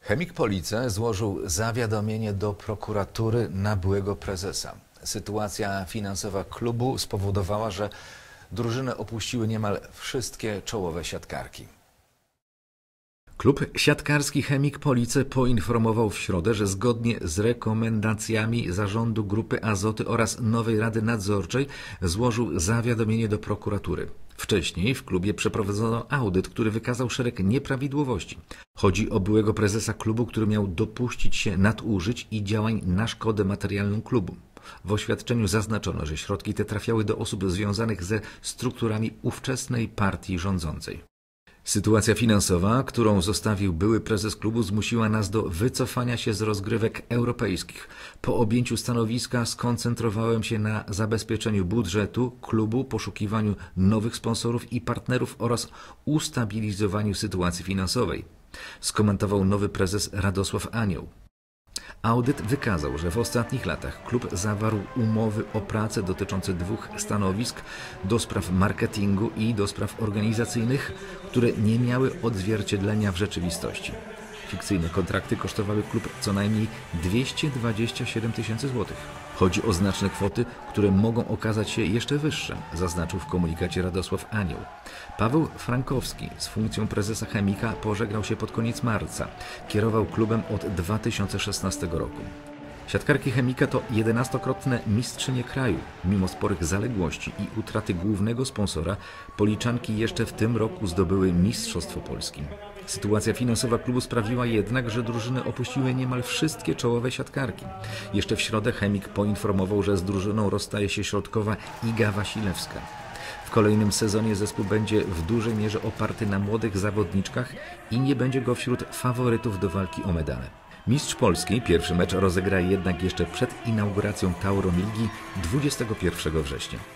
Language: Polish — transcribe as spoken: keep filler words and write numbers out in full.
Chemik Police złożył zawiadomienie do prokuratury na byłego prezesa. Sytuacja finansowa klubu spowodowała, że drużynę opuściły niemal wszystkie czołowe siatkarki. Klub siatkarski Chemik Police poinformował w środę, że zgodnie z rekomendacjami zarządu Grupy Azoty oraz nowej Rady Nadzorczej złożył zawiadomienie do prokuratury. Wcześniej w klubie przeprowadzono audyt, który wykazał szereg nieprawidłowości. Chodzi o byłego prezesa klubu, który miał dopuścić się nadużyć i działań na szkodę materialną klubu. W oświadczeniu zaznaczono, że środki te trafiały do osób związanych ze strukturami ówczesnej partii rządzącej. Sytuacja finansowa, którą zostawił były prezes klubu, zmusiła nas do wycofania się z rozgrywek europejskich. Po objęciu stanowiska skoncentrowałem się na zabezpieczeniu budżetu klubu, poszukiwaniu nowych sponsorów i partnerów oraz ustabilizowaniu sytuacji finansowej, skomentował nowy prezes Radosław Anioł. Audyt wykazał, że w ostatnich latach klub zawarł umowy o pracę dotyczące dwóch stanowisk do spraw marketingu i do spraw organizacyjnych, które nie miały odzwierciedlenia w rzeczywistości. Fikcyjne kontrakty kosztowały klub co najmniej dwieście dwadzieścia siedem tysięcy złotych. Chodzi o znaczne kwoty, które mogą okazać się jeszcze wyższe, zaznaczył w komunikacie Radosław Anioł. Paweł Frankowski z funkcją prezesa Chemika pożegnał się pod koniec marca. Kierował klubem od dwa tysiące szesnastego roku. Siatkarki Chemika to jedenastokrotne mistrzynie kraju. Mimo sporych zaległości i utraty głównego sponsora, Policzanki jeszcze w tym roku zdobyły Mistrzostwo Polski. Sytuacja finansowa klubu sprawiła jednak, że drużyny opuściły niemal wszystkie czołowe siatkarki. Jeszcze w środę Chemik poinformował, że z drużyną rozstaje się środkowa Iga Wasilewska. W kolejnym sezonie zespół będzie w dużej mierze oparty na młodych zawodniczkach i nie będzie go wśród faworytów do walki o medale. Mistrz Polski pierwszy mecz rozegra jednak jeszcze przed inauguracją Tauron Ligi dwudziestego pierwszego września.